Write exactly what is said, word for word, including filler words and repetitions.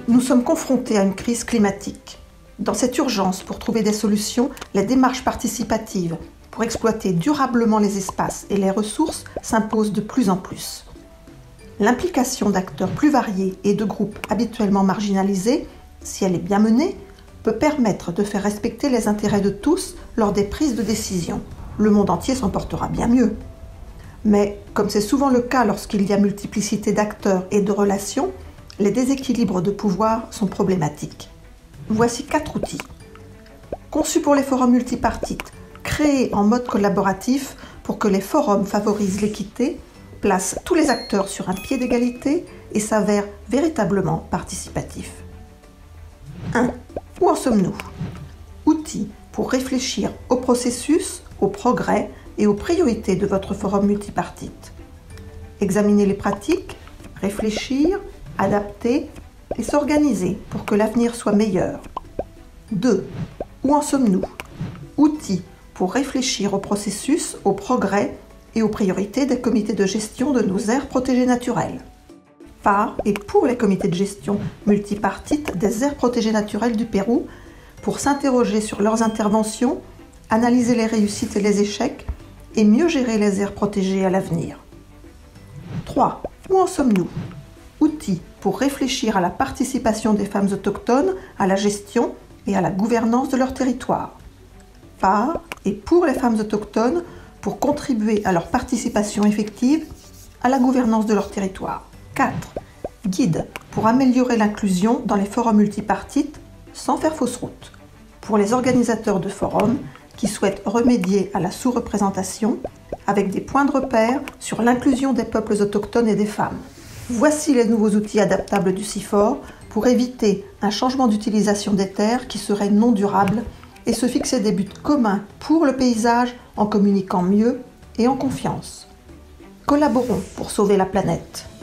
Nous sommes confrontés à une crise climatique. Dans cette urgence, pour trouver des solutions, les démarches participatives pour exploiter durablement les espaces et les ressources s'imposent de plus en plus. L'implication d'acteurs plus variés et de groupes habituellement marginalisés, si elle est bien menée, peut permettre de faire respecter les intérêts de tous lors des prises de décision. Le monde entier s'en portera bien mieux. Mais, comme c'est souvent le cas lorsqu'il y a multiplicité d'acteurs et de relations, les déséquilibres de pouvoir sont problématiques. Voici quatre outils. Conçus pour les forums multipartites, créés en mode collaboratif pour que les forums favorisent l'équité, placent tous les acteurs sur un pied d'égalité et s'avèrent véritablement participatifs. un. Où en sommes-nous? Outils pour réfléchir au processus, au progrès et aux priorités de votre forum multipartite. Examiner les pratiques, réfléchir, adapter et s'organiser pour que l'avenir soit meilleur. deux. Où en sommes-nous? Outils pour réfléchir au processus, au progrès et aux priorités des comités de gestion de nos aires protégées naturelles. Par et pour les comités de gestion multipartites des aires protégées naturelles du Pérou, pour s'interroger sur leurs interventions, analyser les réussites et les échecs et mieux gérer les aires protégées à l'avenir. trois. Où en sommes-nous? Outils pour réfléchir à la participation des femmes autochtones à la gestion et à la gouvernance de leur territoire. Par et pour les femmes autochtones pour contribuer à leur participation effective à la gouvernance de leur territoire. quatre. Guide pour améliorer l'inclusion dans les forums multipartites sans faire fausse route. Pour les organisateurs de forums qui souhaitent remédier à la sous-représentation avec des points de repère sur l'inclusion des peuples autochtones et des femmes. Voici les nouveaux outils adaptables du CIFOR pour éviter un changement d'utilisation des terres qui serait non durable et se fixer des buts communs pour le paysage en communiquant mieux et en confiance. Collaborons pour sauver la planète.